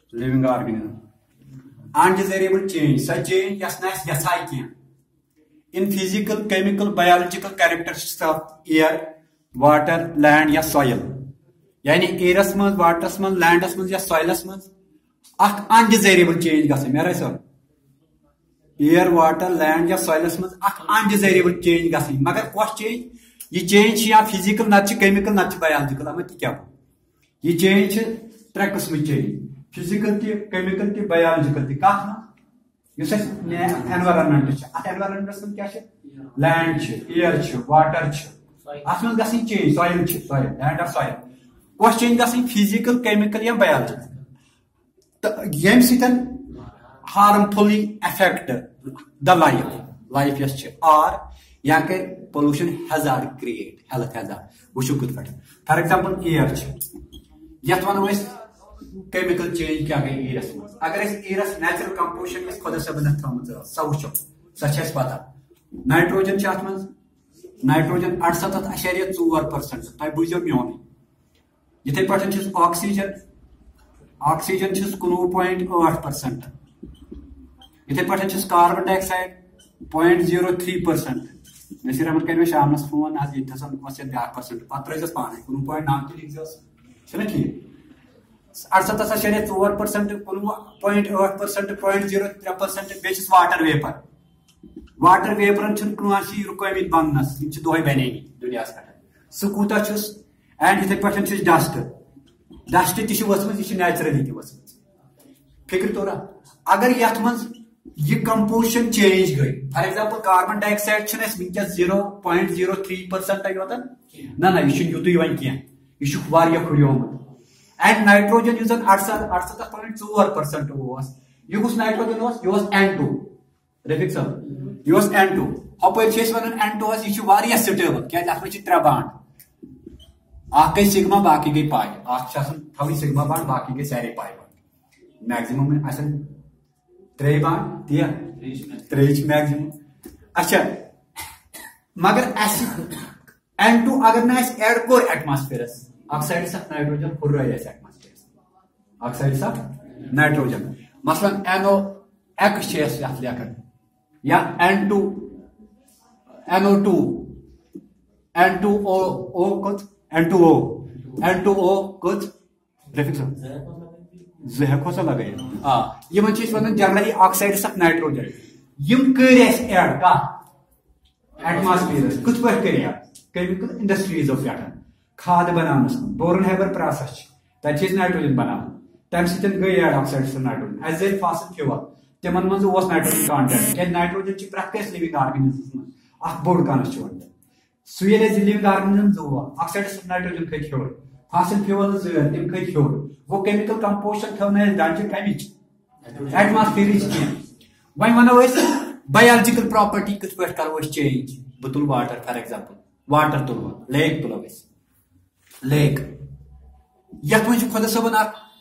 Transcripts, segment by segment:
living organism. Undesirable change, such change yes yasai kien. In physical, chemical, biological characteristics of air, water, land या soil. यानी airस मज, waterस मज, landस मज या soilस मज अख undesirable change गसे मेरा सर. Air, water, land या soilस मज अख undesirable change गसे. मगर कौन change? ये change या physical ना च chemical ना च biological अमे क्या? ये change त्रे किस्म change. Physical ती, chemical ती, biological ती का ना? Yus environment environment क्या land air water atman gasi change soil land or soil what change gasi physical chemical या biological yem sitan harmfully affect the life yes or या के pollution hazard create health hazard wuchu kut pat for example air yat vano is chemical change क्या गई Aires में अगर इस Aires natural composition में खुद से बनत थमत सवचो सचेस पता नाइट्रोजन चात में नाइट्रोजन 68.4% ताई बुझो म्योन यथे पटन छ ऑक्सीजन छ 19.8% यथे पटन छ कार्बन डाइऑक्साइड 0.03% नसीर अहमद कहने शामनस फोन आज इथसन वसे 10% पत्र जस पाने 19.9 लिख जस छने ठीक 68.4% 0.8% 0.03% बेसिस वाटर वेपर ची रुकमित बनस दोहे बने दुनिया सह कूता एंड इथे पे डस्ट तह नेचुरली फिक्र तोरा अगर ये मज यह कंपोजिशन चेंज गई फॉर एग्जांपल कार्बन डाइऑक्साइड वनकस 0.03% योतन ना यह युत वन कह यह हुरियोमुत and nitrogen is an 68.4% was you was nitrogen was you was N2 refix sir you was N2 hopper chase one N2 was issue various suitable क्या लाख में चित्रा बांड आख के सिग्मा बाकी के पाई आख शासन थोड़ी सिग्मा बांड बाकी के सारे पाई बांड मैक्सिमम में असल त्रे बांड दिया त्रेच मैक्सिमम अच्छा मगर ऐसे N2 अगर ना इस एयर कोर एटमॉस्फेयर ऑक्साइड ऑफ नाइट्रोजन हुर रहा है एटमॉस्फेयर ऑक्साइड ऑफ नाइट्रोजन मसलन NOx लेखन या N2 NO2 N2O कुछ N2O कुछ प्रीफिक्स ज़हको सा लगे ये मन चीज़ वनन जनरली ऑक्साइड ऑफ नाइट्रोजन यम करेस ऐड का एटमॉस्फेयर कुछ पर करे केमिकल इंडस्ट्रीज ऑफ यार खाद बनाने बोरन हेबर प्रोसेस तक नाइट्रोजन बनान तम सत गई एड oxide nitrogen as a fossil fuel तिमन मज नाइट्रोजन कंटेंट क्या नाइट्रोजन प्रत कस लिविंग ऑर्गेनिज्म बोड़ कॉन्स्टिट्यूएंट सह लिविंग ऑर्गेनिज्म जो ऑक्साइड नाइट्रोजन खत हर फॉसिल फ्यूल तम खत हर वो केमिकल कंपोजिशन थो दंज कमिच एटमॉस्फेयर कह वनो बायोलॉजिकल प्रॉपर्टी कत पे करो चेंज बह तुल वाटर फॉर एग्जांपल वाटर तुल लेक तुलो लेक यथ मज खुदा सबन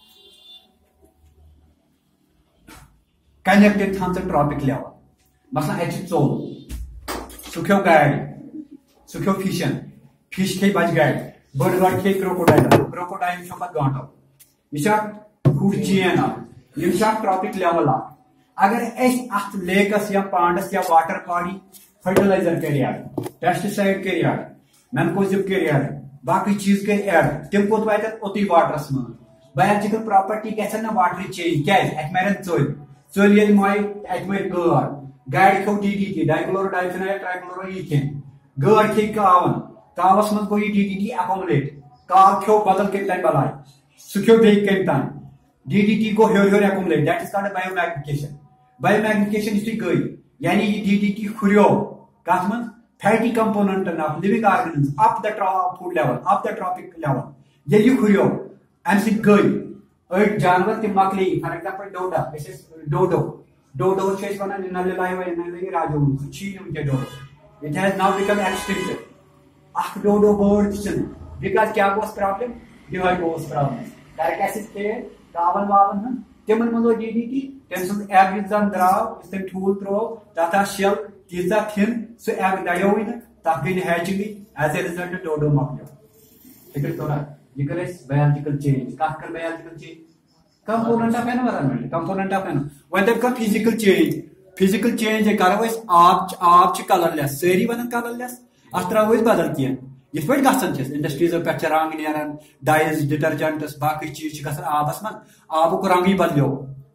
कनेक्टेड थान ट्रॉपिक लेवल मसलन अत चोल सह खो गाड़ सह खो फिश खे बज गाड़ बड़ गाड़ खे क्रोकोडाइल पे गांटो यह खूब चेन यह ट्रॉपिक लेवल अगर अत लेकस या पांडस या वाटर बॉडी फर्टिलाइजर कर पेस्टिसाइड कर मैनकोजिब कर बाकी चीज गई एड तम कोत वात ओत वाटरस मज बायोलॉजिकल प्रॉपर्टी गन वाटर चेंज क्या मरन चल ये माय मर गाड़ खो DDT dichloro diphenyl trichloro ethane गाड़ खे कावस मज गो DDT अकोमोलेट काव खो बदल कम तन बलाय सह खो बे कम तन DDT गो हर accumulate that is called biomagnification यु गई यानी ये DDT हुरियो कत मज fatty component of living organism up the food level up the trophic level ये हुरियो अम सत गई अड़ जानवर तम मकले फॉर एग्जांपल डोडो वन नल राजो सह dodo it has now become extinct अख डोडो बर्ड बिकॉज क्या गोस प्रॉब्लम डिवाइड गोस प्रॉब्लम डायरेक्ट एसिड थे कावन वावन तिमन मज DDT तम सद एग जन द्राव तम ठूल त्रो तथा शेल तीजा थिन सह एग दयो तथ गई hatching as a result dodo मकलो फिक्र तोरा यह कर बायोलॉजिकल चेंज कत कर biological change component of environment. Component of environment. When there come physical change کرو أسۍ آب چھِ colorless سٲری وَنان colorless اَتھ ترٛاوو أسۍ بدل کینٛہہ یِتھ پٲٹھۍ گژھان چھِ انڈسٹریٖزو پٮ۪ٹھ چھِ رنٛگ نیران ڈایز ڈِٹرجنٹس باقٕے چیٖز چھِ گژھان آبس منٛز آبُک رنگٕے بدلیو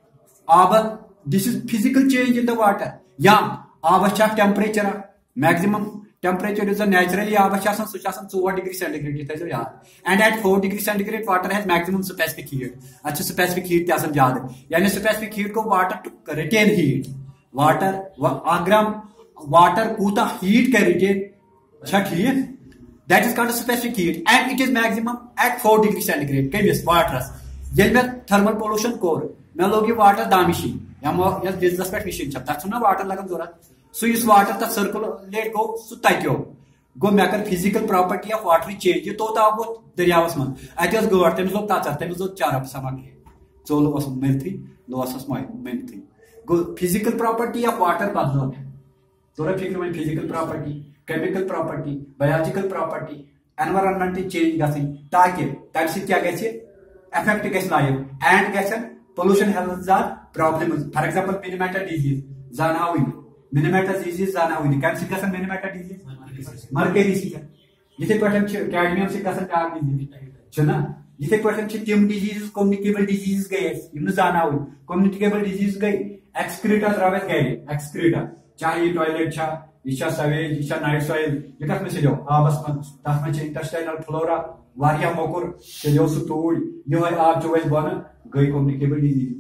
آبس دِس از physical change in the water یا آبس چھِ اکھ ٹیمپریچر میکزِمم ٹیمپریچر یُس زن نیچرلی آبس چھِ آسان سُہ چھُ آسان 4 ڈگری سینٹیگریڈ یہِ تھٲیزیو یاد and at 4 degree centigrade water has maximum specific heat اتھ چھِ سپیسفک ہیٹ تہِ آسان زیادٕ یعنی سپیسفک ہیٹ گوٚو water to retain heat water اگر واٹر کوٗتاہ ہیٹ کرِ رِٹین چھا ٹھیٖک that is called a specific heat and it is maximum at 4 degree centigrade کٔمِس واٹرس ییٚلہِ مےٚ thermal pollution کوٚر مےٚ لوگ یہِ واٹر دامِشی یَتھ بِزنس پٮ۪ٹھ مِشیٖن چھِ تتھ چھُنہ واٹر لگان ضوٚرتھ سُہ یُس واٹر تتھ سٔرکُلیٹ گوٚو سُہ تتیو گوٚو مےٚ کٔر physical property of water change یہِ توٚت آو ووت دٔریاوس منٛز اتہِ ٲس گٲڈ تٔمِس لوگ تژر تٔمِس لوگ چرب سمک ژوٚل اوس مٔرتھٕے لوسس مٔرتھٕے گوٚو فِزِکل پراپرٹی آف واٹر بدلو توٚر فِکرِ وۄنۍ physical property chemical property, biological property, environmental change گژھٕنۍ تاکہِ تمہِ سۭتۍ کیٛاہ گژھِ افیکٹ گژھِ لایف اینڈ گژھن pollution ہیلتھ زیادٕ problems for example Minamata disease زاناوٕنۍ مِنِمیٹا ڈِزیٖز زاناوٕنۍ کمہِ سۭتۍ گژھان مِنِمیٹا ڈِزیٖز مرکٔری سۭتۍ یِتھٕے پٲٹھۍ چھِ کیڈمِیم سۭتۍ گژھان بیاکھ ڈِزیٖز چھُنہ یِتھٕے پٲٹھۍ چھِ تِم ڈِزیٖزز کومنِکیبل ڈِزیٖزز گٔے اَسہِ یِم نہٕ زاناوٕنۍ کومنِکیبل ڈِزیٖز گٔے ایکسکریٹا درٛاو اَسہِ گرِ ایکسکریٹا چاہے یہِ ٹویلیٹ چھا یہ سویج یہ نائٹ سویل یہ کت میں چلو آبس من تر من انٹسٹائنل فلورا واریاہ موکر چلو سہ توڑ یہ آب چو بن گئی communicable disease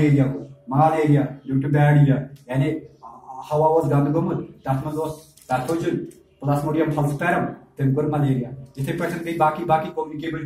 malaria due to bad air یعنی ہوا گند گومت تر من ترتھوجن پلاسموڈیم فلسپیرم تم کور ملیریا اتھے پہ گئی باقی باقی کومنکیبل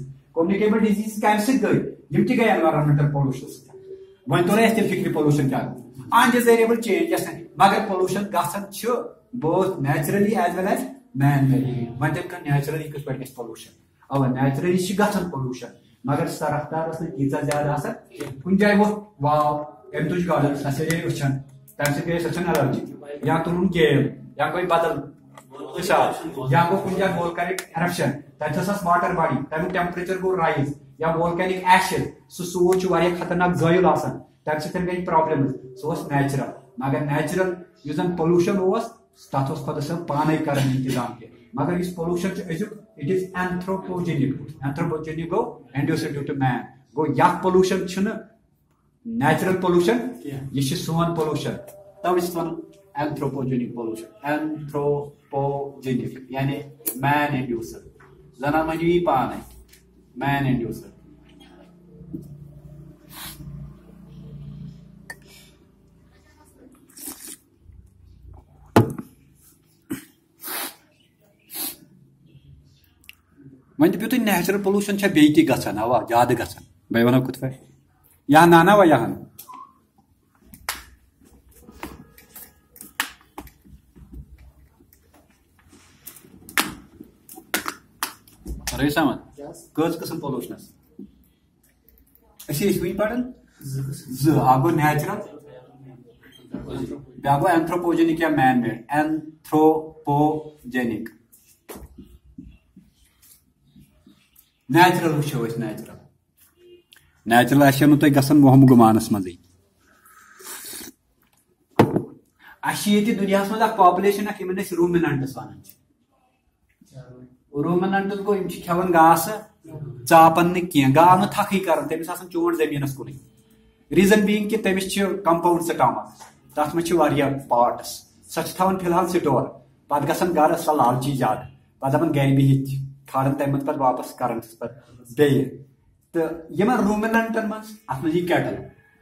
ڈیزیز کم سی گئی یم تہ گئی انوائرمنٹل پولوشن سۭتۍ وۄنۍ توٚر اَسہِ تیٚلہِ فِکرِ pollution کیٛاہ undesirable change گژھان مگر pollution گژھان چھُ both naturally as well as man made وۄنۍ تیٚلہِ کانٛہہ naturally کِتھ پٲٹھۍ گژھِ pollution اوا naturally چھِ گژھان pollution مگر سۄ رفتار ٲس نہٕ تیٖژاہ زیادٕ آسان کُنہِ جایہِ ووٚتھ واو أمۍ تُج گاڈٕ سۄ ژھیٚنے أچھن تمہِ سۭتۍ گٔے سۄ چھَنہٕ ایلرجی یا تُلُن گیل یا گٔے بدل حِساب یا گوٚو کُنہِ جایہِ volcanic eruption تتہِ ٲس واٹر باڈی تمیُک ٹیمپریچر گوٚو رایز یا volcanic ashes سُہ سوٗر چھُ واریاہ خطرناک زٲیُل آسان تمہِ سۭتۍ گٔے پرابلمز سُہ اوس نیچرل مگر نیچرل یُس زن پولوشن اوس تتھ اوس خۄدا صٲب پانے کران انتظام کینٛہہ مگر یُس پولوشن چھُ أزیُک اٹ از اینتھروپوجینک گوٚو انڈیوسڈ ڈیو ٹو مین گوٚو یتھ پولوشن چھُنہٕ نیچرل پولوشن یہِ چھُ سون پولوشن توے چھِ ونان اینتھروپوجینک پولوشن اینتھروپوجینک یعنی مین انڈیوسڈ زنان مٲنِو یی پانے مین انڈیوسڈ وۄنۍ دٔپِو تُہۍ نیچرل پولوشن چھا بیٚیہِ تہِ گژھان اوا زیادٕ گژھان بہٕ وَنو کِتھ پٲٹھۍ یا نانا وا یہن رہی سمجھ کٔژ قٕسم پولوشنس أسۍ ٲسۍ وٕنۍ پران زٕ اکھ گوٚو نیچرل بیٛاکھ گوٚو اینتھروپوجینک یا مین میڈ اینتھروپوجینک نیچرل وٕچھو أسۍ نیچرل آسہِ نہٕ تۄہہِ گژھان وہم گُمانس منٛزٕے اَسہِ چھِ ییٚتہِ دُنیاہس منٛز اکھ پاپولیشن اکھ یِمن أسۍ رومِننٹس ونان چھِ رومِننٹس گوٚو یِم چھِ کھٮ۪وان گاسہٕ ژاپان نہٕ کینٛہہ گاو نہٕ تھکھٕے کران تٔمِس آسان چونٛٹھ زٔمیٖنس کُنٕے ریٖزن بیٖنگ کہِ تٔمِس چھِ کمپاوُنڈ سٹامک تتھ منٛز چھِ واریاہ پارٹس سۄ چھِ تھاوان فِلحال سٹور پتہٕ گژھان گرٕ سۄ لالچی زیادٕ پتہٕ دپان گرِ بِہِتھ کھالان تمہِ منٛز پتہٕ واپس کران چھِس پتہٕ بیٚیہِ تہٕ یِمن رومِننٹن منٛز اتھ منٛز یی کیٹل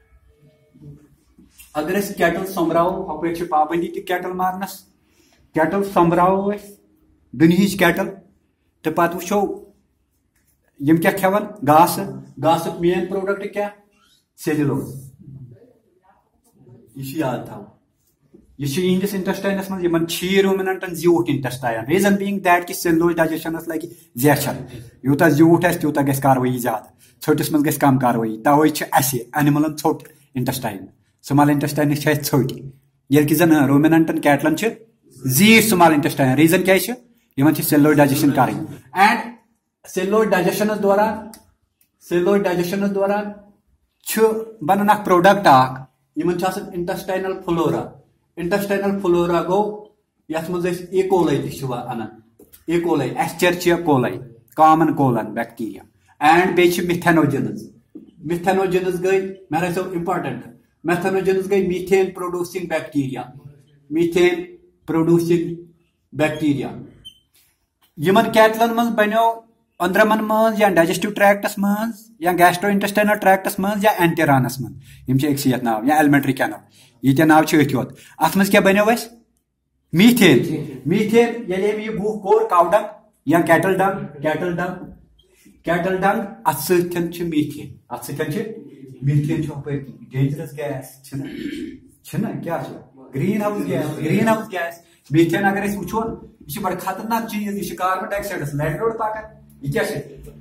اگر أسۍ کیٹل سوٚمبراوو ہۄپٲرۍ چھِ پابنٛدی تہِ کیٹل مارنس کیٹل سوٚمبراوو أسۍ دُنہِچ کیٹل تہٕ پتہٕ وٕچھو یِم کیٛاہ کھٮ۪وان گاسُک مین پروڈکٹ کیٛاہ سیلولوز یہِ چھُ یاد تھاوُن یہ یہندس انٹسٹائنس من یمن چھ رومننٹن زیوٗٹھ انٹسٹائن ریزن بینگ دیٹ کہ سیلولوز ڈائجیشنس لگہ زیچھن یوٗتاہ زیوٗٹھ آسہِ تیوٗتاہ گژھِ کاروٲیی زیادٕ ژھٔٹِس منٛز گژھِ کم کاروٲیی توے چھِ اسہِ انملن ژھوٚٹ انٹسٹائن سمال انٹسٹائنس چھِ اسہِ ژھٔٹۍ ییٚلہِ کہِ زن رومننٹن کیٹلن چھِ زیٖٹھ سمال انٹسٹائن ریزن کیٛازِ چھِ یِمن چھِ سیلولوز ڈائجیشن کرٕنۍ اینڈ سیلولوز ڈائجیشنس دوران بنان اخ پروڈکٹ اخ یمن انٹسٹائنل فلورا. انٹسٹائنل فلورا گو یتھ مز ایکولائی تہ انان E coli Escherichia coli common colon bacteria and بیٚیہِ میتھینوجنز. میتھینوجنز گئی مے رسو امپارٹنٹ میتھینوجنز گئی methane producing bacteria. Methane producing bacteria یمن کیٹلن من بنو اندرمن من یا ڈائجسٹو ٹریکٹس من یا گیسٹرو انٹسٹائنل ٹریکٹس من یا اینٹرانس من یم اکسی یت ناو یا ایلمنٹری کینل یہ ناو ات یوت ات مز کیا بنو اس میتھین. میتھین یل یہ گوہ کور کاو ڈنگ یا کیٹل ڈنگ ات ستن میتھین ات ستن میتھین ڈینجرس گیس کیا گرین ہاؤس گیس. میتھین اگر وچو یہ بڑا خطرناک چیز یہ کاربن ڈائی آکسائڈس لینڈ روڈ پکان یہ کیا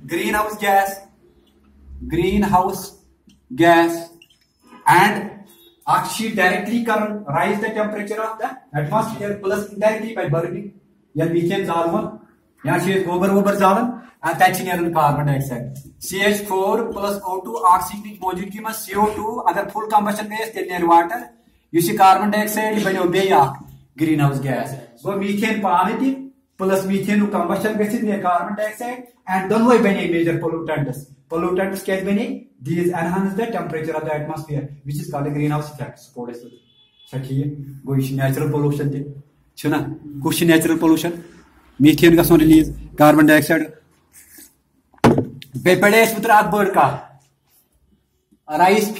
گرین ہاؤس گیس اینڈ اخ ڈائریکٹلی کرن rise the temperature of the atmosphere plus indirectly by burning یا میتھین زالون یا گوبر ووبر زالن تتہ نیرن carbon dioxide CH4 plus O2 oxygen موجودگی میں CO2 اگر فل کمبشن گیس تیل نیر واٹر اس کاربن ڈائی آکسائڈ بنو بیٚیہِ اکھ گرین ہاؤس گیس. گو میتھین پانے تہ پلس میتھین کمبشن گھت نیر کاربن ڈائی آکسائڈ اینڈ دونوے بنے میجر پولوٹنٹس کیا بنے these enhance the temperature of the atmosphere which is called greenhouse effect support ٹھیک. گو یہ نیچرل پولوشن تہ کس نیچرل پولوشن میتھین گھن ریلیز کاربن ڈائی آکسائڈ. بیٚیہِ پڑے اس پتر اکھ بٔڑ کتھ رائس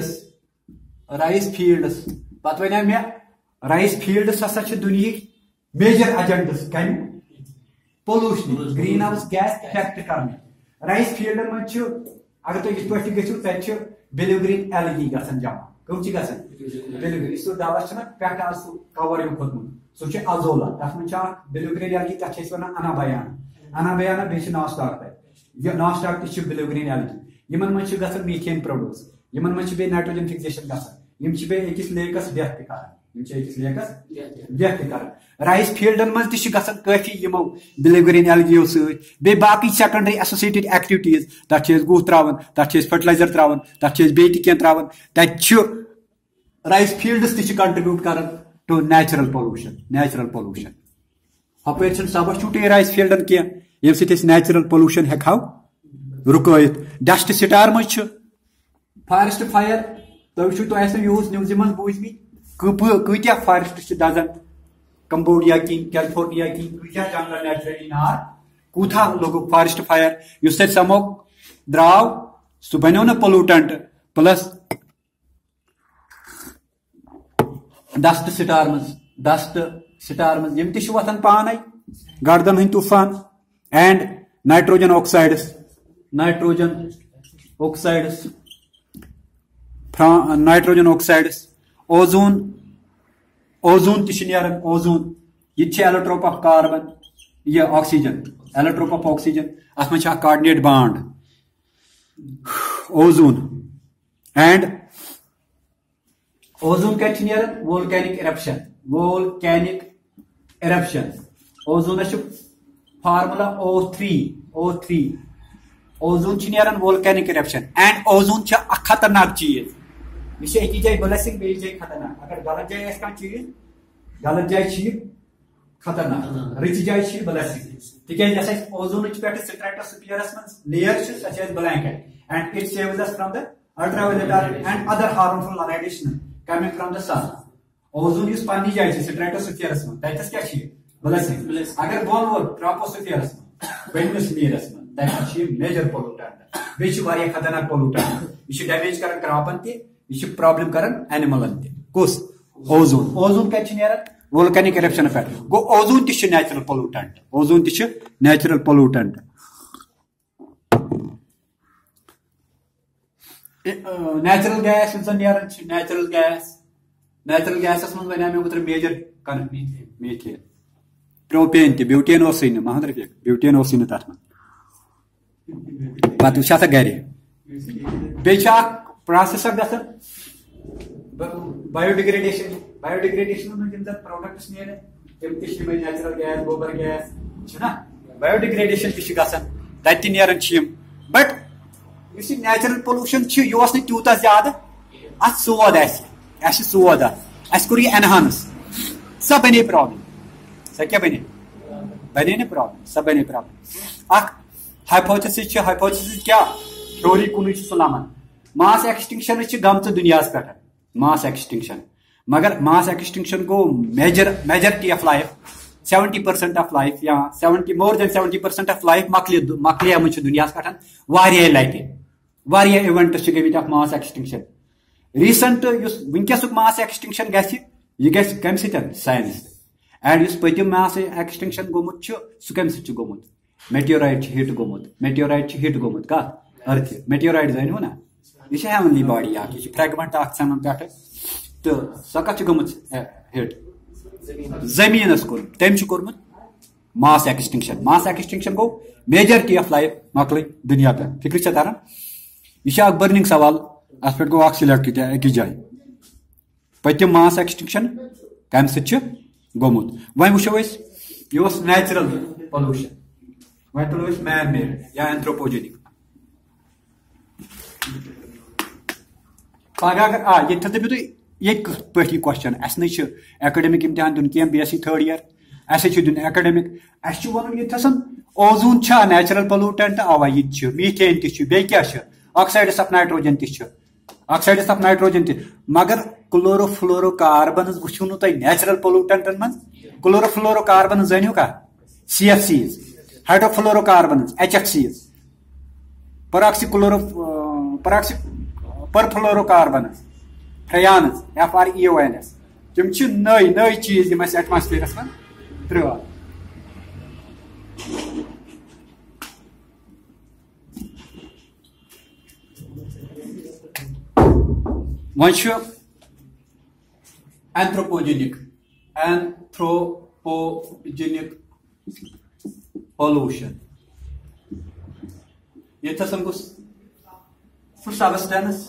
فیلڈس پتہ ونیو مے رائس فیلڈس ہسا چھ دنیاہک میجر ایجنٹس کم pollution greenhouse gas effect کرنے. رائس فیلڈن من اگر تھی یہ پہ گھو تتہ بلیو گرین ایلگی گھن جمع کم گھن بلیو گرین اس دوا پہ کور کھوتمت سہ ازولا تر من بلیو گرین ایلگی تک ونان انابیانا بیٚیہِ ناسٹاک تہ ناسٹاک تہ بلیو گرین ایلگی یمن من گھن میتھین پروڈیوس یمن من بیٚیہِ نائٹروجن فکسیشن گھن یم بیٚیہِ أکِس لیکس ڈیتھ تہ کران. رائس فیلڈن من تہ گھن کافی یمو بلیو گرین ایلگیو سی باقی سیکنڈری ایسوسیٹڈ ایکٹیویٹیز تر گوہ تراون تر فرٹیلائزر تراون تر بیٚیہِ تہ کینٛہہ تراون تتہ رائس فیلڈس تہ کنٹربیوٹ کران ٹو نیچرل پولوشن. ہپٲرۍ سبق چھُٹے رائس فیلڈن کینٛہہ ییٚمہِ سۭتۍ أسۍ نیچرل پولوشن ہیٚکہو رُکٲیِتھ. Dust forest fire تُہۍ وٕچھِو تۄہہِ آسیو نِوزِ منٛز بوٗزمٕتۍ کۭتیاہ فارسٹ دزان کمبوڈیا کِنۍ کیلفورنیا کِنۍ کۭتیاہ جنگل نیچرلی نار کوٗتاہ لوٚگُکھ فارسٹ فایر یُس تتہِ سموک درٛاو سُہ بنیو نہٕ pollutant plus dust storms تہ وتھان پانے گردن ہند طوفان اینڈ نائٹروجن آکسائڈس اوزون تہ نیران اوزون یہ ایلوٹروپ آف کاربن یہ آکسیجن ایلوٹروپ آف آکسیجن ات من coordinate bond ozone and ozone کت نیران وولکینک ایرپشن اوزونس فارمولا O3 اوزون نیران وولکینک ایرپشن اینڈ اوزون اخ خطرناک چیز یہ اکی جائے بلیسنگ بیس جائے خطرناک اگر غلط جائے آس کانٛہہ چیز غلط جائے خطرناک رٕژ جائے بلیسنگ تکیاز یس اوزون پہ سٹریٹوسفیئرس من لیئر سہ blanket and it saves us from the ultraviolet and other harmful radiation coming from the sun. Ozone اس پنی جائے سٹریٹوسفیئرس من تتس کیا بلیسنگ اگر بون وول ٹراپوسفیئرس من بٔڑمِس لیئرس من تتھ میجر پولوٹنٹ بیٚیہِ واریاہ خطرناک پولوٹنٹ یہ ڈیمیج کران کراپن تہ یہ پرابلم کران اینیملن تہ کس اوزون کت نیران وولکینک ایرپشن پہ گو اوزون تہ نیچرل پولوٹنٹ نیچرل گیس یُس زن نیران نیچرل گیسس من ونیا مےٚ اوترٕ میجر میتھین پروپین تہ بیوٹین اوسٕے نہٕ محمد رفیق بیوٹین اوسٕے نہٕ تتھ منٛز پتہٕ وٕچھ سا گرِ بیٚیہِ چھِ اکھ پروسیس اکھ گژھان بایوڈیگریڈیشن منٛز یِم زن پروڈکٹس نیران تِم تہِ چھِ یِمے نیچرل گیس گوبر گیس چھُنہ بایوڈیگریڈیشن تہِ چھِ گژھان تتہِ تہِ نیران چھِ یِم بٹ اس نیچرل پولوشن یہ تیوتہ زیادہ ات سود سود اس کور یہ انہانس سا بنے پرابلم سا کیا بنے نا پرابلم سا بنے پرابلم اخ ہائپوتھیسس کیا تھیوری کن سلامن ماس ایکسٹنکشن گمت دنیا پہ ماس ایکسٹنکشن مگر ماس ایکسٹنکشن گو majority of life 70% of life یا more than 70% آف لائف مکلے دنیا پہ واریاہ لٹہ واریاہ ایونٹس گمت آف ماس ایکسٹنکشن ریسنٹ ونکس ماس ایکسٹنکشن گھس کم سائنس اینڈ اس پتم ماس ایکسٹنکشن گومت سہ کم سی گومت میٹیورائٹ ہٹ گومت کت ارتھ میٹیورائٹ زانو نا یہ ہیونلی باڈی اخ یہ فریگمنٹ اخ ژھنن پہ تو سہ کت گومت ہٹ زمینس کور تم کورمت ماس ایکسٹنکشن گو میجرٹی آف لائف مکل دنیا پہ فکر چھ تران یہ برننگ سوال ات پہ گو اخ سلیکٹ اکس جائے پتم ماس ایکسٹنکشن کم سی گومت وۄنۍ وٕچھو أسۍ یہ اوس نیچرل پولوشن وۄنۍ تُلو أسۍ مین میڈ یا اینتھروپوجینک پگہ اگر یہ دپو تُہۍ یہ کتھ پٲٹھۍ یہ کوسچن اس نہ ایکڈمک امتحان دن کی B S C third year اس دن ایکڈمک اس ون یہ اوزون نیچرل پولوٹنٹ اوا یہ میتھین تہ بیٚیہِ کیاہ چھُ آکسائڈس آف نائٹروجن تہ مگر کلورو فلورو کاربنز وچھو نو تۄہہِ نیچرل پولوٹنٹن من کلورو فلورو کاربنز زٲنِو کا C F Cs hydrofluorocarbons H F Cs پراکسی perfluorocarbons freons F R E O N S تم نئی چیز ایٹماسفیئرس من ترٛٲو وۄنۍ اینتھروپوجینک پولوشن یہ گوٚژھ سُہ سبسٹینس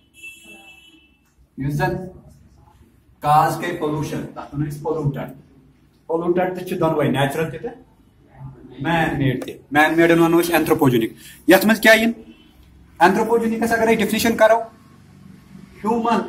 یُس زن کاز کر پولوشن تک پولوٹنٹ تہ دونوے نیچرل تہ مین میڈن ونو اینتھروپوجینک یتھ من کیا اینتھروپوجینکس اگر ڈیفینیشن کرو human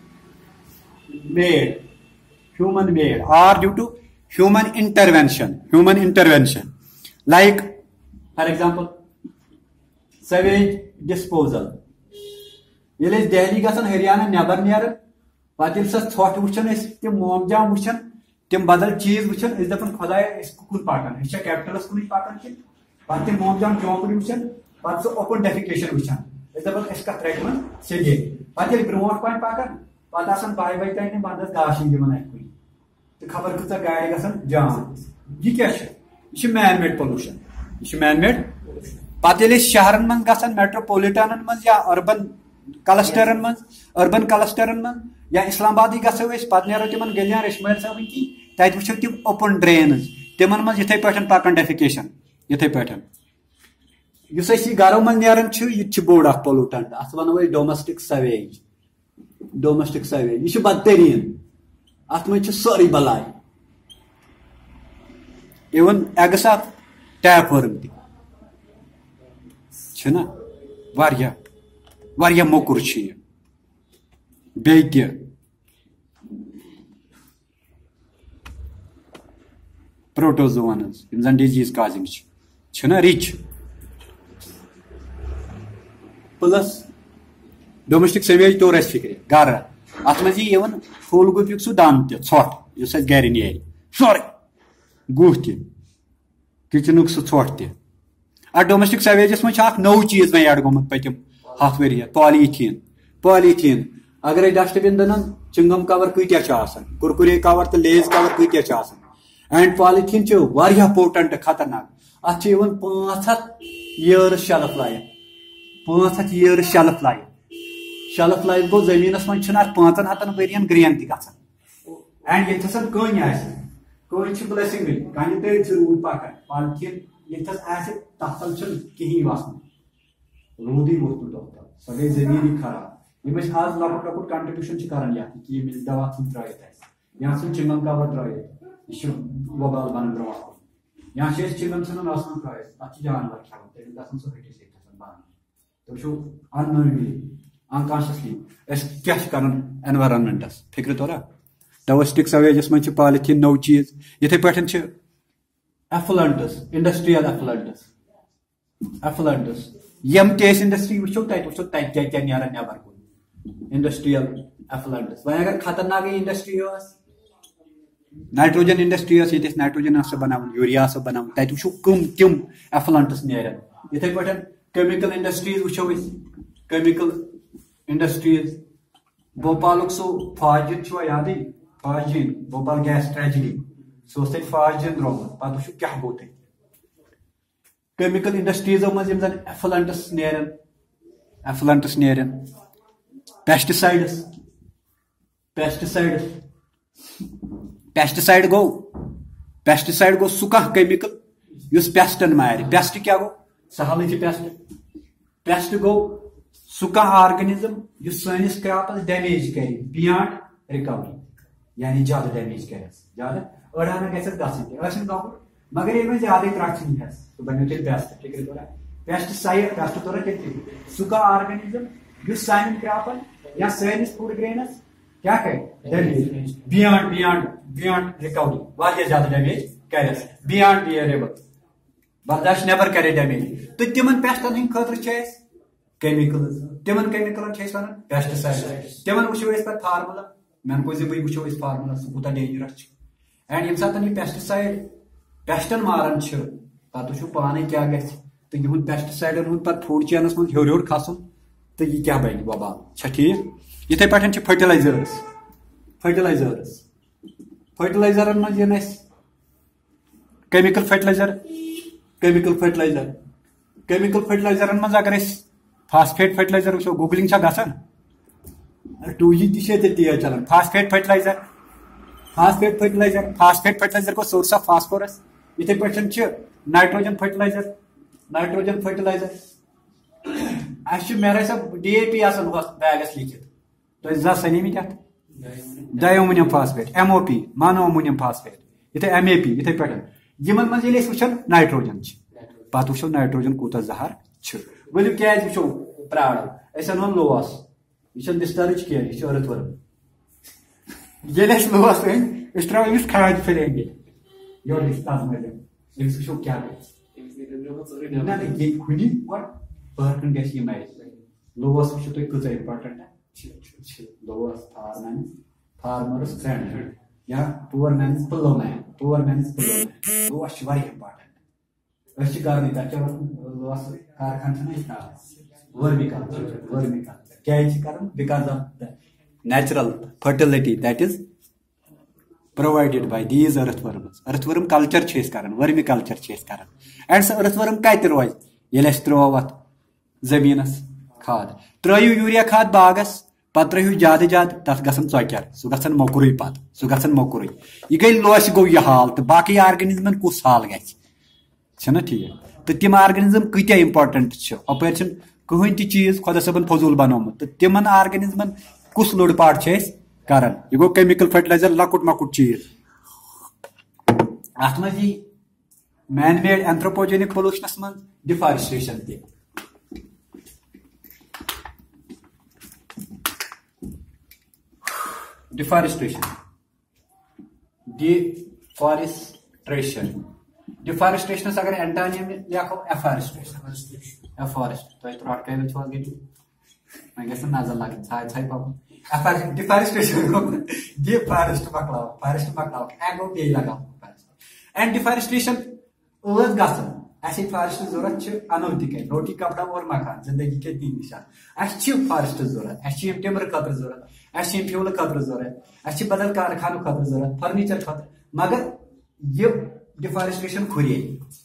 made or due to human intervention like for example sewage disposal ییٚلہِ أسۍ دہلی گژھان ہریانہ نٮ۪بر نیران پتہٕ ییٚلہِ سۄ ژھۄٹھ وٕچھان أسۍ تِم مومجام وٕچھان تِم بدل چیٖز وٕچھان أسۍ دپان خۄدایا أسۍ کُکُن پکان أسۍ چھا کیپٹلس کُنٕے پکان کِنہٕ پتہٕ تِم مومجام چونکڑِ وٕچھان پتہٕ سُہ اوپن ڈیفیکیشن وٕچھان أسۍ دپان أسۍ کتھ رٹہِ وۄنۍ سیٚدے پتہٕ ییٚلہِ برونٛٹھ پہن پکان پتہٕ آسان بہہِ تانۍ ونٛدس گاشِنۍ دِوان اتھ کُنہِ تہٕ خبر کۭژاہ گاڑِ گژھان جام یہ کیاہ چھُ یہ چھُ مین میڈ پولوشن یہ چھُ مین میڈ پتہٕ ییٚلہِ أسۍ شہرن منٛز گژھان میٹروپولٹنن منٛز یا اربن کلسٹرن من یا اسلام آبادی گژھو أسۍ پتہٕ نیرو تِمن گلیاں ریشمٲلۍ صٲبٕنۍ کِنۍ تتہِ وٕچھو تِم اوپن ڈرینز تِمن منٛز یِتھٕے پٲٹھۍ پکان ڈیفیکیشن یِتھٕے پٲٹھۍ یُس أسۍ یہِ گرو منٛز نیران چھُ یہِ تہِ چھُ بوٚڑ اکھ پولوٹنٹ اتھ ونو أسۍ ڈومیسٹک سویج یہِ چھُ بدتریٖن اتھ منٛز چھِ سٲرٕے بلاے اِون ایگس آف ٹیپ ورم تہِ چھُنہ واریاہ موٚکُر چھُ یہِ بیٚیہِ تہِ پروٹوزوانز یِم زن ڈیزیز کازنگ چھُنہ رِچ پلس ڈومیسٹک سیویج توٚر اَسہِ فِکرِ گرٕ اتھ منٛز یی اِوٕن پھوٗل گوٗپیُک سُہ دانہٕ تہِ ژھۄٹھ یُس اَسہِ گرِ نیرِ سورُے گُہہ تہِ کچنُک سُہ ژھۄٹھ تہِ اتھ ڈومیسٹک سیویجس منٛز چھُ اکھ نوٚو چیٖز وۄنۍ ایڈ گوٚمُت پٔتِم 7 ؤری پالیٖتھیٖن اگر أسۍ ڈسٹ بِن دٕنن چنگم کور کۭتیاہ چھِ آسان کُرکُرے کور تہٕ لیز کور کۭتیاہ چھِ آسان اینڈ پالیٖتھیٖن چھُ واریاہ پوٹنٹ خطرناک اتھ چھِ یِوان 500 years شیلف لایف گوٚو زٔمیٖنس منٛز چھُنہٕ اتھ 500 ؤرین گرین تہِ گژھان اینڈ ییٚتھس کٔنۍ آسہِ کٔنۍ چھِ بلیسنگٕے کنہِ تٔلۍ چھِ روٗد پکان پالیٖتھیٖن ییٚتھس آسہِ تتھ تل چھُنہٕ کِہینۍ وسنہٕ روٗدٕے ووٚتھ نہٕ تتھ تل سۄ گٔے زٔمیٖنٕے خراب یِم أسۍ آز لۄکُٹ کنٹربیوٗشن چھِ کران یتھ کہِ یِم دوا ژھٕنۍ ترٲیِتھ اسہِ یا ژھٕنۍ چنگم کور ترٲیِتھ یہِ چھُ وبال بنان برونٛٹھ کُن یا چھِ أسۍ چنگم ژھٕنان ٲسس منٛز ترٲیِتھ تتھ چھِ جانور کھٮ۪وان تیٚلہِ گژھان سُہ ۂٹِس بنٛد تو unknowingly unconsciously اس کیا کران environmentس فکر تورا ڈومیسٹک سویجس من پالیتھین نو چیز یتھے پٲٹھۍ چھِ ایفلنٹس انڈسٹریل ایفلنٹس یم تی انڈسٹری وچھو تتہِ کیا نیران نیبر کُن انڈسٹریل ایفلنٹس وۄنۍ اگر خطرناک انڈسٹری ٲس نائٹروجن انڈسٹری ٲس ییٚتہِ ٲسۍ نائٹروجن آسان بناوان یوٗریا آسان بناوان تتہِ وٕچھو کم ایفلنٹس نیران یتھے پٲٹھۍ کیمِکل انڈسٹریز وٕچھو أسۍ کیمِکل انڈسٹریز بھوپالُک سُہ فاجن چھُوا یادٕے فاجن بھوپال گیس ٹریجڈی سُہ اوس تتہِ فاجن درٛامُت پتہٕ وٕچھو کیاہ گوٚو تتہِ کیمِکل انڈسٹریزو منٛز یِم زن ایفلنٹس نیرن پیسٹسائڈ گوٚو سُہ کانٛہہ کیمِکل یُس پیسٹن مارِ پیسٹ کیاہ گوٚو سہلٕے چھِ پیسٹ گوٚو سُہ کانٛہہ آرگنزم یُس سٲنِس کراپس ڈیمیج کرِ بِیانڈ رِکوری یعنی زیادٕ ڈیمیج کرٮ۪س زیادٕ أڑہانہ گژھٮ۪س گژھٕنۍ تہِ ٲسِن گژھُن مگر ییٚلہِ وۄنۍ زیادٕے ترٛٹھ ہٮ۪س سُہ بنیو تیٚلہِ پیسٹ فِکرِ تورا پیسٹ تورا تیٚلہِ فِکرِ سُہ کانٛہہ آرگنزم یُس سانٮ۪ن کراپن یا سٲنِس فوڈ گرینس کیا کرِ ڈیمیج بِیانڈ رِکوری واریاہ زیادٕ ڈیمیج کرٮ۪س بِیانڈ بیریبل برداشت نیبر کرے ڈیمیج تو تمن پیسٹن ہند خاطر چھِ اَسہِ کیمِکلز تمن کیمِکلن چھِ أسۍ ونان پیسٹسائڈ تمن وٕچھو أسۍ پتہٕ فارمولا مےٚ کوٚر زِ بہٕ وٕچھو أسۍ فارمولا سُہ کوٗتاہ ڈینجرس چھُ اینڈ ییٚمہِ ساتہٕ یہِ پیسٹسائڈ پیسٹن ماران چھِ پتہٕ وٕچھو پانے کیاہ گژھِ تہٕ یِہُنٛد پیسٹسائڈن ہُنٛد پتہٕ فوڈ چینس منٛز ہیوٚر کھسُن تہٕ یہِ کیاہ بنہِ وبال چھا ٹھیٖک یِتھے پٲٹھۍ چھِ فرٹیلایزرن منٛز یِن اَسہِ کیمِکل فرٹیلایزرن منٛز اگر أسۍ فاسفیٹ فرٹیلایزر وٕچھو گوگلِنگ چھا گژھان 2G تہِ چھِ ییٚتہِ تیز چلان فاسفیٹ فرٹیلایزر گوٚو سورس آف فاسفورس یِتھے پٲٹھۍ چھِ نائٹروجن فرٹیلایزر اَسہِ چھُ مےٚ باسان DAP آسان ہُتھ بیگس لیکھِتھ تۄہہِ زٕ سنیمٕتۍ اتھ ڈائی امونیم فاسفیٹ MOP مانو امونیم فاسفیٹ یِتھے MAP یِتھے پٲٹھۍ یِمن منٛز ییٚلہِ أسۍ وٕچھان نائٹروجن چھِ پتہٕ وٕچھو نائٹروجن کوٗتاہ زہر چھُ ؤلِو کیازِ وٕچھو پرٛارو أسۍ انہون لوس یہِ چھنہٕ ڈسٹرٕچ کینٛہہ یہِ چھُ أرٕتھ ؤرٕم ییٚلہِ أسۍ لوس أنۍ أسۍ ترٛاوو أمِس کھادِ پھِرینگہِ یورٕ گژھِ تتھ منٛز أمِس وٕچھو کیاہ گژھِ نہ ییٚتہِ کھُنہِ گۄڈٕ پٲرکن گژھِ یہِ مرِ لوس وٕچھو تُہۍ کۭژاہ امپارٹنٹ چھِ لوس فارمرس فرینڈ یا پُور مینز پلو مین لوس چھِ واریاہ امپارٹنٹ أسۍ چھِ کرنٕے تتھ چھِ لوس کارخان چھِنہ أسۍ ورمی کلچر کیازِ چھِ کران because of the natural fertility that is provided by these earthworm culture چھِ أسۍ کران ورمی کلچر چھِ أسۍ کران اینڈ سۄ earthworm کتہِ روزِ ییٚلہِ اَسہِ ترٛوو اتھ زٔمیٖنس کھاد ترٛٲیِو یوٗریا کھاد باغس پتہٕ ترٛٲیِو زیادٕ تتھ گژھان ژۄکیر سُہ گژھان موٚکُرٕے یہِ گٔے لوسہِ گوٚو یہِ حال تہٕ باقٕے آرگنزمن کُس حال گژھِ چھُنہ ٹھیٖک تہٕ تِم آرگنزم کۭتیاہ امپارٹنٹ چھِ اپٲرۍ چھُنہٕ کٕہٕنۍ تہِ چیٖز خۄدا صٲبن فضوٗل بنومُت تہٕ تِمن آرگنزمن کُس لوٚڑ پاٹ چھِ أسۍ کران یہِ گوٚو کیمِکل فرٹیلایزر لۄکُٹ مۄکُٹ چیٖز اتھ منٛز یی مین میڈ اینتھروپوجینک پولوشنس منٛز ڈِفارسٹریشن تہِ ڈِفارسٹریشنس اگر اینٹانیم لیکھو ایفارسٹ تۄہہِ ترٛوٹ کامٮ۪ن چھُو حظ گٔمٕتۍ وۄنۍ گژھِ نہٕ نظر لگٕنۍ ژھاے پکُن ڈِفارسٹریشن گوٚو ڈِفارسٹ مۄکلاوُن گوٚو بیٚیہِ لگاوُن اینڈ ڈِفارسٹریشن ٲس گژھان اَسہِ ییٚتہِ فارسٹٕچ ضوٚرتھ چھِ انو تہِ کَنہِ روٹی کپڑا اور مکان زندگی کے تین نِشان اَسہِ چھِ فارسٹٕچ ضوٚرتھ اَسہِ چھِ یِم ٹِمبر خٲطرٕ ضوٚرتھ اَسہِ چھِ یِم فیولہٕ خٲطرٕ ضوٚرتھ اَسہِ چھِ بدل کارخانو خٲطرٕ ضوٚرتھ فرنیچر خٲطرٕ مگر یہِ ڈِفارسٹریشن کھُریے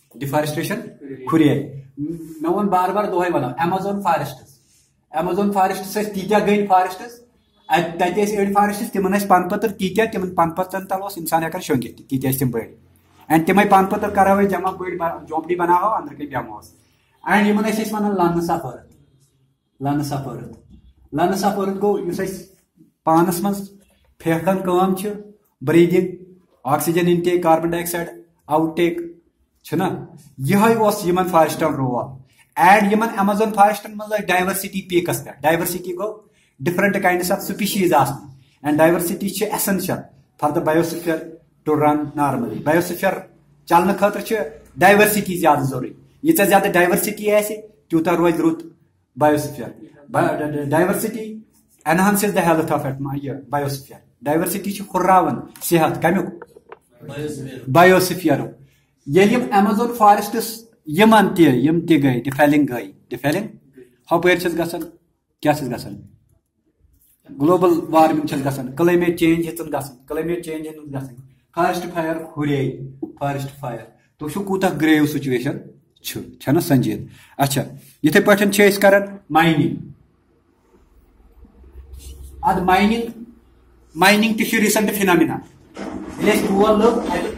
مےٚ ووٚن بار دۄہے ونان ایمیزون فارسٹس ٲسۍ تیٖتیاہ گٔنۍ فارسٹس تتہِ ٲسۍ أڑۍ فارسٹس تِمن ٲسۍ پن پتر تیٖتیاہ تِمن پن پترن تل اوس انسان ہٮ۪کان شۄنٛگِتھ تہِ تیٖتیاہ ٲسۍ تِم بٔڑۍ اینڈ تِمے پن پتر کرہو أسۍ جمع بٔڑۍ جھونپڑی بناوہو أنٛدرٕ کَنۍ بیٚہموس اینڈ یِمن ٲسۍ أسۍ ونان لنس آف ارتھ گوٚو یُس اَسہِ پانس منٛز پھیپھرن کٲم چھِ breathing oxygen intake carbon dioxide out take چھُنہ یِہوے اوس یِمن فارسٹن رول ایڈ یمن ایمیزون فارسٹن مز ڈائیورسٹی پیکس پہ ڈائیورسٹی گو ڈفرنٹ کائنڈس آف سپیشیز آسن and diversity essential for the biosphere to run normally biosphere چلنے خاطر ڈائیورسٹی زیادہ ضروری ییژا زیادہ ڈائیورسٹی آسہِ تیوٗتاہ روزِ رُت biosphere diversity enhances the health of biosphere diversity ہُرراوان صحت کمیُک بایوسفیئر ییٚلہِ یِم ایمیزون فارسٹس یِمن تہِ گٔے ڈِفیلنگ ہپٲرۍ چھس گژھان کیٛاہ چھس گژھان گلوبل وارمنگ چھس گژھان کلایمیٹ چینج ہیٚژن گژھان کلایمیٹ چینج ہیٚژن گژھان فارسٹ فایر ہُرے فارسٹ فایر تُہۍ وٕچھِو کوٗتاہ گریو سچویشن چھنا سنجیٖد اچھا یِتھے پٲٹھۍ چھِ أسۍ کران مایننگ اد مایننگ تہِ چھُ ریسنٹ فِنامنا ییٚلہِ أسۍ کول لوٚگ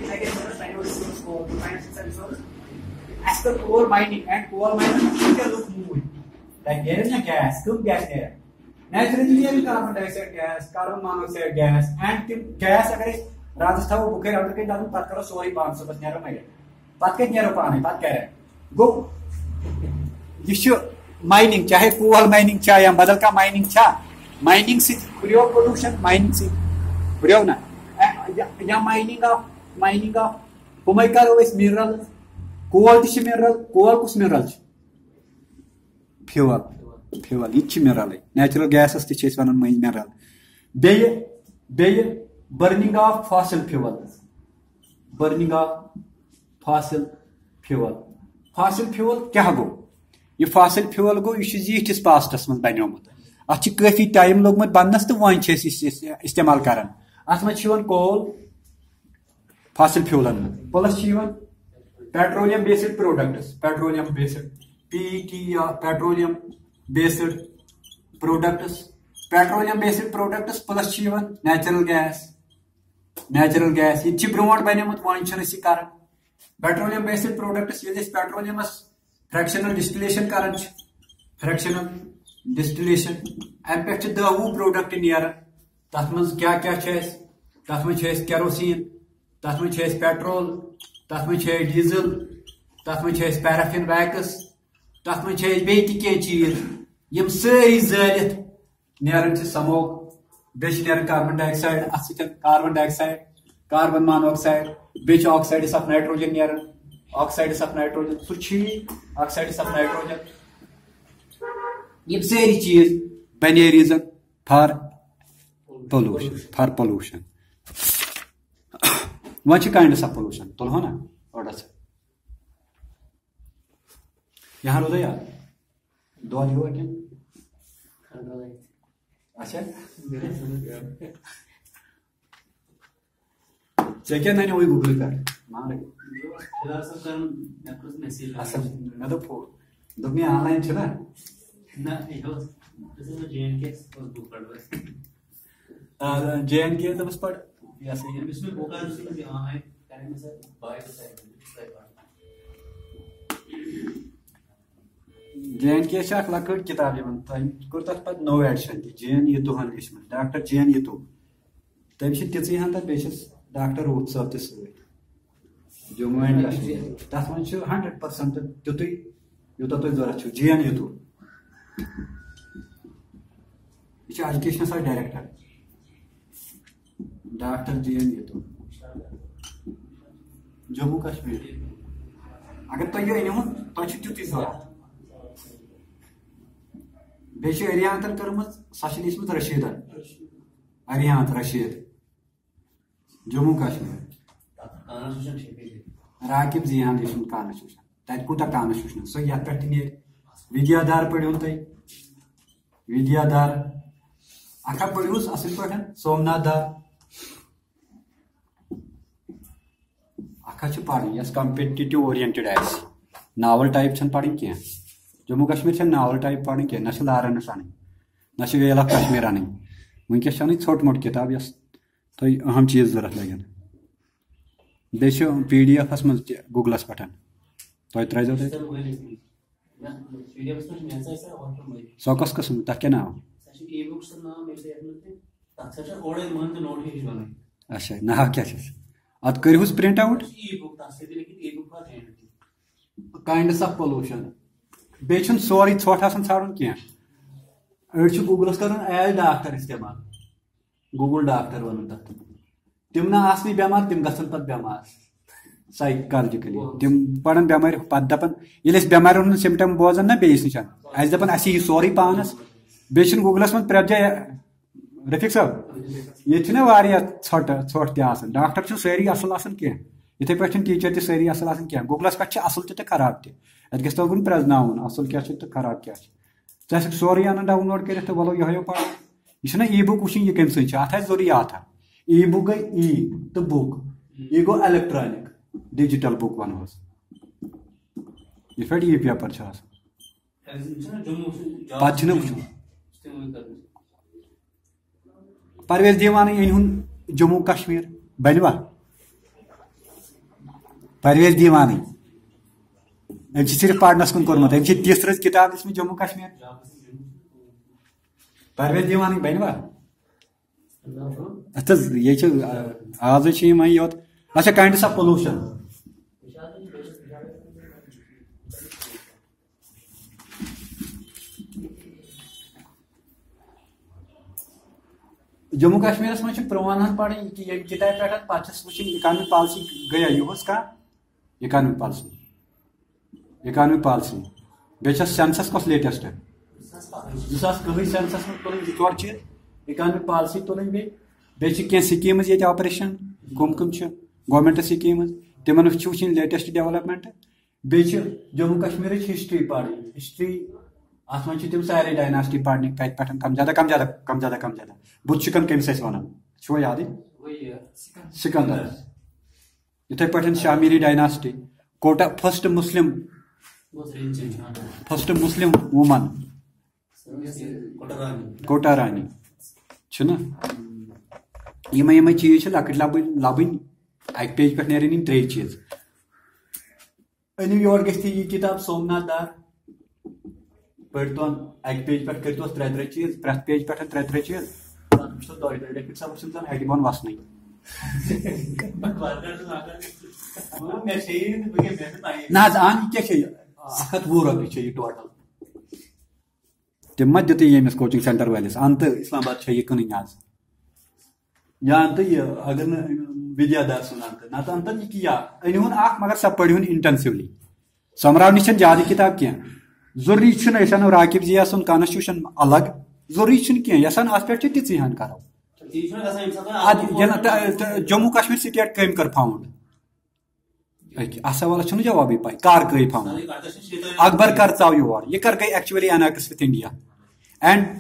اَسہِ کٔر کول مایننگ اینڈ کول مایننگ کۭتیاہ لُکھ موٗدۍ تَتہِ نیرن نا گیس کٕم گیس نیرن نیچرلی نیرن carbon dioxide gas carbon monoxide gas and تِم گیس اگر أسۍ راتس تھاوو بُکھٲرۍ أنٛدرٕ کَنۍ دَزُن پتہٕ کرو سورُے بنٛد صُبحس نیرو مٔرِتھ پتہٕ کتہِ نیرو پانے پتہٕ کیٛاہ گوٚو یہِ چھُ مایننگ چاہے کول مایننگ چھا یا بدل کانٛہہ مایننگ چھا مایننگ سۭتۍ ہُریو پولوشن مایننگ سۭتۍ ہُریو نا یا مایننگ آف ہُمے کرو أسۍ منرل کول تہِ چھِ منرل کول کُس منرل چھُ فیول یہِ تہِ چھِ منرلٕے نیچرل گیسس تہِ چھِ أسۍ ونان منرل بیٚیہِ برننگ آف فاسل فیول کیٛاہ گوٚو یہِ فاسل فیول گوٚو یہِ چھُ زیٖٹھِس پاسٹس منٛز بنیومُت اتھ چھُ کٲفی ٹایم لوگمُت بننس تہٕ وۄنۍ چھِ أسۍ استعمال کران اتھ منٛز چھُ یِوان کول فاسل فیولن منٛز پلس چھِ یِوان petroleum based products petroleum based products plus چھِ یِوان نیچرل گیس یہِ تہِ چھُ برونٛٹھ بنیومُت وۄنۍ چھِنہٕ أسۍ یہِ کران پیٹرولیم بیسڈ پروڈکٹس ییٚلہِ أسۍ پیٹرولِیمس فریکشنل ڈسٹلیشن کران چھِ امہِ پٮ۪ٹھ چھِ 10-20 پروڈکٹ نیران تتھ منٛز کیٛاہ چھِ اَسہِ تتھ منٛز چھِ اَسہِ کیروسیٖن تتھ منٛز چھِ اَسہِ پیٹرول تتھ منٛز چھِ اَسہِ ڈیٖزل تتھ منٛز چھِ اَسہِ پیرافِن ویکس تتھ منٛز چھِ اَسہِ بیٚیہِ تہِ کینٛہہ چیٖز یِم سٲری زٲلِتھ نیران چھِ سموک بیٚیہِ چھِ نیران کاربن ڈائی آکسایڈ اتھ سۭتۍ carbon dioxide carbon monoxide بیٚیہِ چھُ آکسایڈس آف نائٹروجن نیران سُہ چھُ آکسایڈس آف نائٹروجن یِم سٲری چیٖز بنے ریزن فار پولوشن وۄنۍ چھِ کائنڈس آف پولوشن تُلہو نا اوڑس یہاں روزا یاد دۄد ہیوٗ کِنہٕ اچھا ژےٚ کیٛاہ ننیوٕے گوٗگلہٕ پٮ۪ٹھ اصل مےٚ دوٚپ مےٚ آن لاین چھُنا جے اینڈ کے دوٚپُس پَر جے اینڈ کے چھِ اکھ لۄکٕٹ کِتاب یِوان تٔمۍ کوٚر تَتھ پَتہٕ نوٚو ایڈِشن تہِ جے این یتوٗہن لیچھمٕژ ڈاکٹر جے این یتوٗ تٔمۍ چھِ تِژٕے ہن تَتھ بیٚیہِ چھِس ڈاکٹر روٗت صٲب تہِ سۭتۍ جموں اینڈ کشمیٖر تَتھ منٛز چھُ 100% تیُتُے یوٗتاہ تۄہہِ ضوٚرتھ چھُو جے این یتوٗ یہِ چھُ ایجوکیشنس آسہِ ڈایریکٹر ڈاکٹر جے این یتوٗ جموں کشمیٖر اگر تۄہہِ یہِ أنۍہُن تۄہہِ چھُ تیُتُے ضوٚرتھ بیٚیہِ چھِ اریانتن کٔرمٕژ سۄ چھِ لیٖچھمٕژ رشیٖدن اریانت رشیٖد جموں کشمیٖر راقب زیان لیچھمُت کانسٹیوشن تتہِ کوٗتاہ کانسٹیوشن سُہ یتھ پٮ۪ٹھ تہِ نیرِ ودیادھار پٔرۍہُن تُہۍ ودیادھار اکھا پٔرۍہوٗس اصل پٲٹھۍ سومناتھ دار اکھا چھِ پرٕنۍ یۄس کمپیٹیٹِو اورینٹڈ آسہِ ناول ٹایپ چھنہٕ پرٕنۍ کینٛہہ جموں کشمیٖر چھنہٕ ناول ٹایپ پرٕنۍ کینٛہہ نہ چھِ لارنس انٕنۍ نہ چھِ ویل آف کشمیٖر انٕنۍ وٕنکیٚس چھِ انٕنۍ ژھوٚٹ موٚٹ کِتاب یۄس تۄہہِ اہم چیٖز ضوٚرتھ لگن بیٚیہِ چھُ پی ڈی ایفس منٛز تہِ گوٗگلس پٮ۪ٹھ تۄہہِ ترٛٲیزیو تَتہِ سۄ کۄس قٕسم تتھ کیٛاہ ناو اچھا ناو کیٛاہ چھُس اتھ کٔرۍہوٗس print out kinds of pollution بیچن سوری ژھۄٹھ آسان ژھانڈن کینٛہہ أڑۍ چھِ گوٗگلس کران ایز ڈاکٹر استعمال گوٗگل ڈاکٹر ونان تتھ تِم نہ آسنٕے بٮ۪مار تِم گژھن پتہٕ بٮ۪مار سایکالجکلی تِم پرن بٮ۪مارِ پتہٕ دپان ییٚلہِ أسۍ بٮ۪مارِ ہُنٛد سمٹم بوزان نا بیٚیِس نِش اَسہِ دپان اَسہِ یی سورُے پانس بیٚیہِ چھِنہٕ گوٗگلس منٛز پرٛٮ۪تھ جایہِ رفیق صٲب ییٚتہِ چھِنہ واریاہ ژھۄٹھ تہِ آسان ڈاکٹر چھِنہٕ سٲری اصل آسان کینٛہہ یِتھٕے پٲٹھۍ چھِنہٕ ٹیٖچر تہِ سٲری اصل آسان کینٛہہ گوٗگلس پٮ۪ٹھ چھِ اصل تہِ تہٕ خراب تہِ اتھ گژھِ تگُن پرٛزناوُن اصل کیٛاہ چھُ تہٕ خراب کیٛاہ چھُ ژٕ آسکھ سورُے انان ڈاوُن لوڈ کٔرِتھ تہٕ ولو یِہوے پرو یہِ چھُنہ ای بُک وٕچھِنۍ یہِ کٔمۍ سٕنٛز چھِ اتھ آسہِ ضروٗریات ای بُک گٔے ای تہٕ بُک ای گوٚو الیکٹرانِک ڈِجٹل بُک ونہوس یِتھ پٲٹھۍ ای پیپر چھُ آسان پتہٕ چھُنہ وٕچھُن پرویز دیوانی أنۍ ہُن جموں کشمیر بنوا پرویز دیوانی أمۍ چھِ صرف پرنس کُن کوٚرمُت أمۍ چھِ تِژھ رٕژ کِتاب لیٖچھمٕژ جموں کشمیر پرویز دیوانی بنوا اَتھ حظ یہِ چھِ آز چھِ یِم وۄنۍ یوت اچھا کاینڈس آف پولوشن جموں کشمیرس منٛز چھِ پرٛون پرٕنۍ ییٚمہِ کِتابہِ پٮ۪ٹھ پتہٕ چھس وٕچھِنۍ اِکانمک پالسی گٔیا یِہُس کانٛہہ اِکانمک پالسی بیٚیہِ چھس سینسس کۄس لیٹسٹ 2020 سینسس منٛز تُلٕنۍ 2-4 چیٖز اِکانمک پالسی تُلٕنۍ بیٚیہِ چھِ کینٛہہ سکیٖمز ییٚتہِ آپریشن کم چھِ گورمنٹ سکیٖمز تِمن چھِ وٕچھِنۍ لیٹسٹ ڈیولپمنٹ بیٚیہِ چھِ جموں کشمیرٕچ ہسٹری پرٕنۍ ہسٹری اتھ منٛز چھِ تِم سارے ڈایناسٹی پرنہِ کتہِ پٮ۪ٹھ کم زیادہ بُت شِکن کٔمِس ٲسۍ ونان چھُوا یادٕے سکندر یِتھٕے پٲٹھۍ Shah Miri dynasty first Muslim woman Kota Rani چھُنہ یِمے چیٖز چھِ لۄکٕٹۍ لبٕنۍ اکہِ پیج پٮ۪ٹھ نیرن یِم 3 چیٖز أنِو یور گژھِ یہِ کِتاب سومناتھ دار پٔرۍتون اکہِ پیج پٮ۪ٹھ کٔرۍتوس 3 چیٖز پرٛٮ۪تھ پیج پٮ۪ٹھ 3 چیٖز رفیق صٲبس چھُنہٕ زن ہٹہِ بۄن وسنٕے نہ حظ اہن یہِ کیٛاہ چھِ 120 رۄپیہِ چھِ یہِ ٹوٹل تِم ما دِتُے ییٚمِس کوچنگ سینٹر وٲلِس انتہٕ اسلام آباد چھےٚ یہِ کٕنٕنۍ آز یا انتہٕ یہِ اگر نہٕ ودیادھار سُنٛد انتہٕ نتہٕ انتن یہِ کیٛاہ أنۍہُن اکھ مگر سۄ پٔرۍہُن انٹینسولی سومراونٕچ چھنہٕ زیادٕ کِتاب کینٛہہ ضروٗری چھُنہٕ أسۍ انو راقب ضیا سُنٛد کانسٹیوشن الگ ضروٗری چھُنہٕ کینٛہہ یژھان اتھ پٮ۪ٹھ چھِ تِژٕے ہن کرو جموں کشمیر سٹیٹ کٔمۍ کٔر فاوُنڈ اتھ سوالس چھُنہٕ جوابٕے پاے کر گٔے فاوُنڈ اکبر کر ژاو یور یہِ کر گٔے actually annex with India and